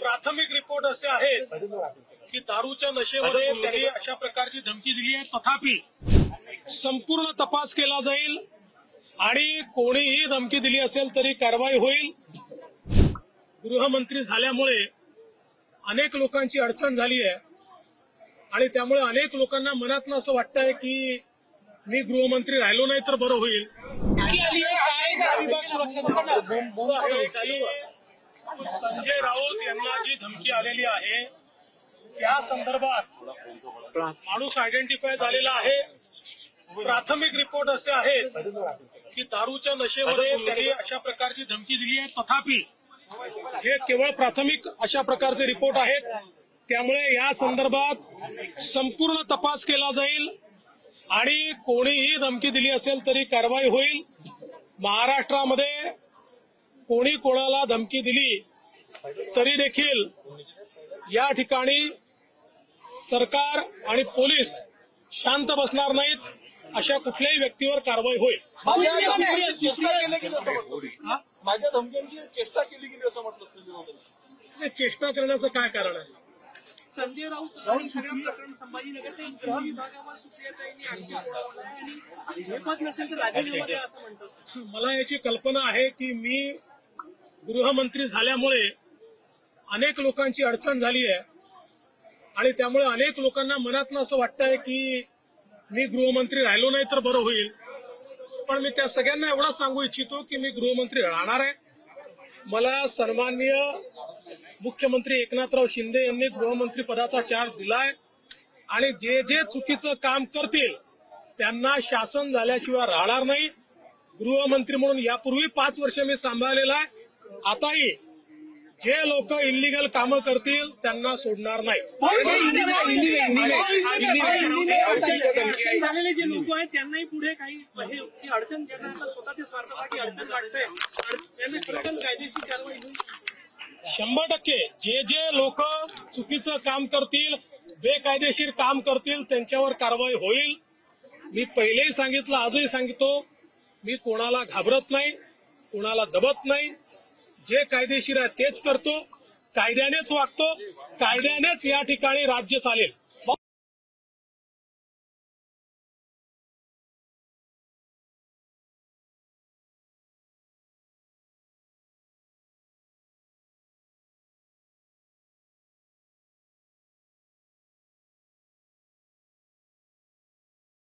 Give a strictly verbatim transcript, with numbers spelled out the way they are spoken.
प्राथमिक रिपोर्ट असे आहेत की दारूच्या नशेमध्ये त्यांनी अशा प्रकारची धमकी दिली आहे। तथापि संपूर्ण तपास केला जाईल आणि कोणीही धमकी दिली असेल तरी कारवाई होईल। गृहमंत्री झाल्यामुळे अनेक लोकांची अडचण झाली आहे आणि त्यामुळे अनेक लोकांना मनातलं असं वाटतंय की मी गृहमंत्री राहिलो नाही तर बरं होईल। संजय राऊत यांना जी धमकी आलेली आहे त्या संदर्भात माणूस आयडेंटिफाय झालेला आहे। प्राथमिक रिपोर्ट असे आहेत की दारूच्या नशेमध्ये त्यांनी अशा प्रकारची धमकी दिली आहे। तथापि हे केवळ प्राथमिक अशा प्रकारचे रिपोर्ट आहेत, त्यामुळे या संदर्भात संपूर्ण तपास केला जाईल आणि कोणीही धमकी दिली असेल तरी कारवाई होईल। महाराष्ट्रामध्ये कोणी कोणाला धमकी दिली तरी देखील या ठिकाणी सरकार आणि पोलीस शांत बसणार नाहीत। अशा कुठल्याही व्यक्तीवर कारवाई होईल। माझ्या धमक्यांची चेष्टा केली गेली असं म्हटलं। चेष्टा करण्याचं काय कारण आहे? संजय राऊत आणि सगळं प्रकरण संभाजीनगर ते गृह विभागावर सुप्रियाताईंनी आक्षेप लावलाय आणि झेपत नसेल तर राजीनामा द्या असं म्हणतात। मला याची कल्पना आहे की मी गृहमंत्री झाल्यामुळे अनेक लोकांची अडचण झाली आहे आणि त्यामुळे अनेक लोकांना मनातलं असं वाटतंय की मी गृहमंत्री राहिलो नाही तर बरं होईल। पण मी त्या सगळ्यांना एवढंच सांगू इच्छितो की मी गृहमंत्री राहणार आहे। मला सन्माननीय मुख्यमंत्री एकनाथराव शिंदे यांनी गृहमंत्री पदाचा चार्ज दिलाय आणि जे जे चुकीचं काम करतील त्यांना शासन झाल्याशिवाय राहणार नाही। गृहमंत्री म्हणून यापूर्वी पाच वर्ष मी सांभाळलेला आहे, आताही जे लोक इल्लीगल कामं करतील त्यांना सोडणार नाही। झालेले जे लोक आहेत त्यांनाही पुढे काही अडचण त्यांना स्वतःच्या स्वार्थासाठी अडचण वाटते, त्यांना खरंतर कायदेशीर कारवाई होईल। शंभर टक्के जे जे लोक चुकीचं काम करतील, बेकायदेशीर काम करतील त्यांच्यावर कारवाई होईल। मी पहिलेही सांगितलं, आजही सांगतो, मी कोणाला घाबरत नाही, कोणाला दबत नाही। जे कायदेशीर आहे तेच करतो, कायद्यानेच वागतो, कायद्यानेच या ठिकाणी राज्य चालेल।